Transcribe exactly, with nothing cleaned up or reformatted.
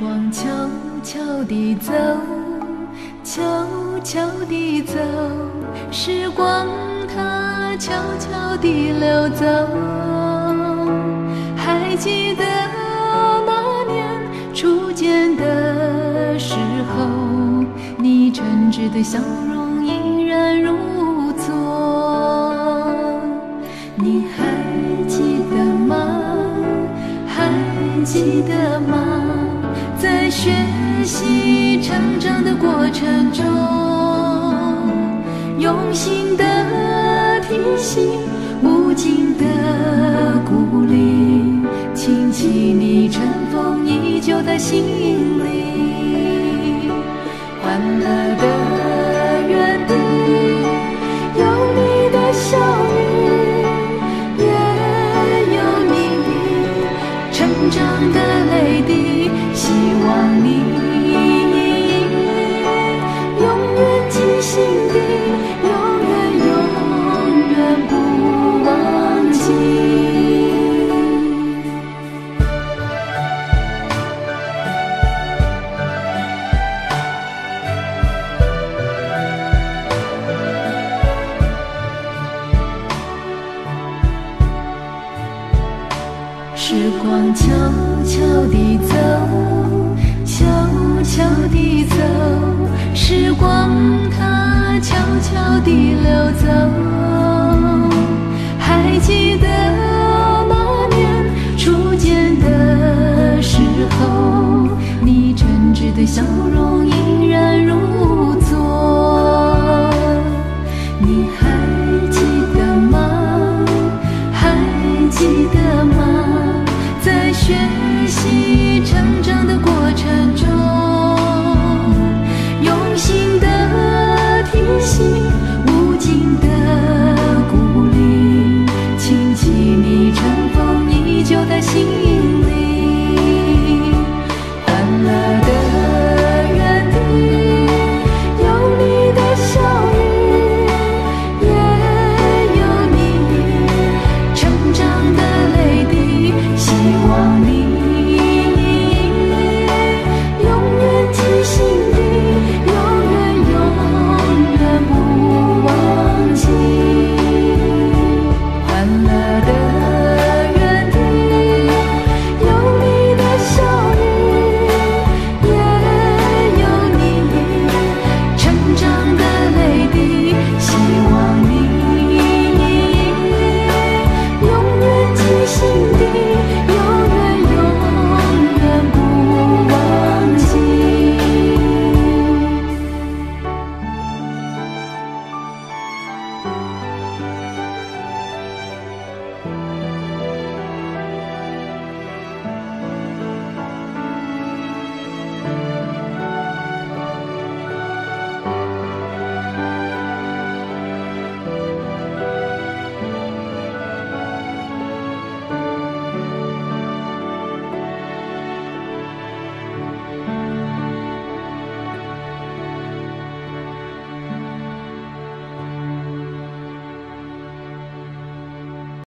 光悄悄地走，悄悄地走，时光它悄悄地流走。还记得那年初见的时候，你真挚的笑容依然如昨。你还记得吗？还记得吗？在学习成长的过程中，用心的提醒，无尽的鼓励，倾起你尘封已久的心里。欢乐的园地有你的笑语，也有你成长的泪滴，希望你永远记心底，永远永远不忘记。时光悄悄地走，悄悄地走，时光它悄悄地流走。